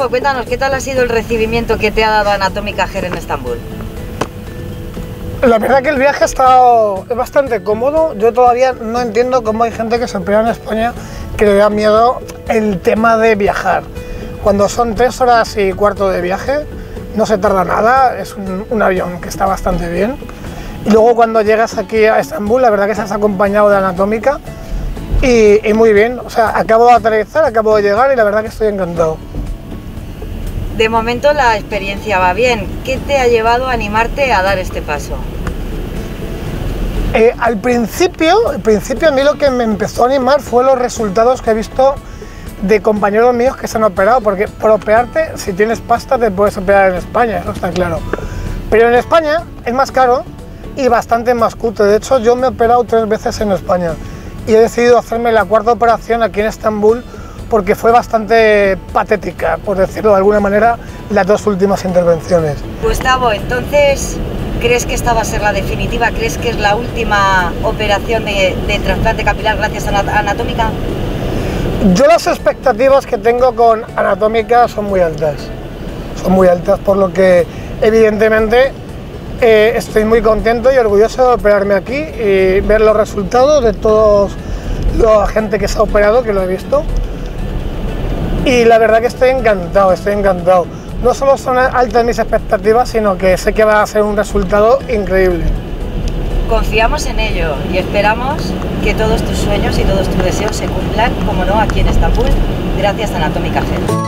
Diego, cuéntanos, ¿qué tal ha sido el recibimiento que te ha dado Anatómica Hair en Estambul? La verdad que el viaje ha estado bastante cómodo. Yo todavía no entiendo cómo hay gente que se opera en España que le da miedo el tema de viajar. Cuando son 3 horas y cuarto de viaje, no se tarda nada, es un avión que está bastante bien. Y luego cuando llegas aquí a Estambul, la verdad que estás acompañado de Anatómica y muy bien. O sea, acabo de aterrizar, acabo de llegar y la verdad que estoy encantado. De momento la experiencia va bien. ¿Qué te ha llevado a animarte a dar este paso? Al principio a mí lo que me empezó a animar fue los resultados que he visto de compañeros míos que se han operado, porque por operarte, si tienes pasta, te puedes operar en España, eso está claro. Pero en España es más caro y bastante más cutre. De hecho, yo me he operado 3 veces en España y he decidido hacerme la 4ª operación aquí en Estambul porque fue bastante patética, por decirlo de alguna manera, las 2 últimas intervenciones. Gustavo, entonces, ¿crees que esta va a ser la definitiva? ¿Crees que es la última operación de trasplante capilar gracias a Anatómica? Yo las expectativas que tengo con Anatómica son muy altas. Son muy altas, por lo que evidentemente estoy muy contento y orgulloso de operarme aquí y ver los resultados de toda la gente que se ha operado, que lo he visto. Y la verdad que estoy encantado, estoy encantado. No solo son altas mis expectativas, sino que sé que va a ser un resultado increíble. Confiamos en ello y esperamos que todos tus sueños y todos tus deseos se cumplan, como no, aquí en Estambul, gracias a Anatómica Hair.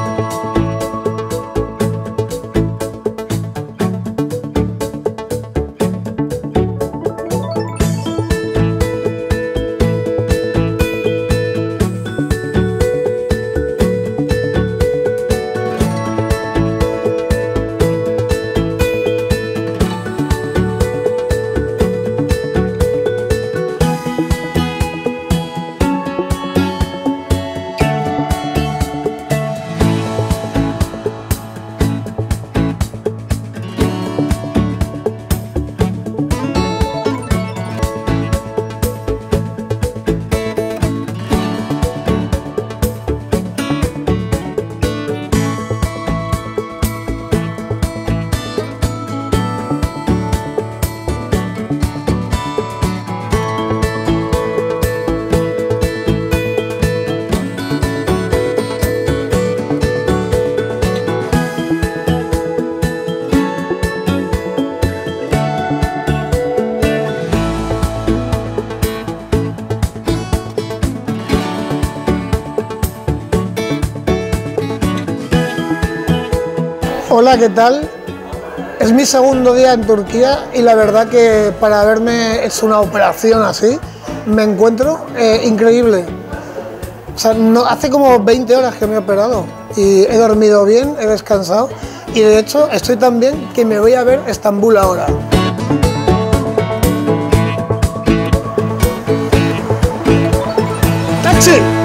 Hola, ¿qué tal? Es mi 2.º día en Turquía y la verdad que para haberme hecho una operación así me encuentro increíble. O sea, hace como 20 horas que me he operado y he dormido bien, he descansado y de hecho estoy tan bien que me voy a ver Estambul ahora. ¡Taxi!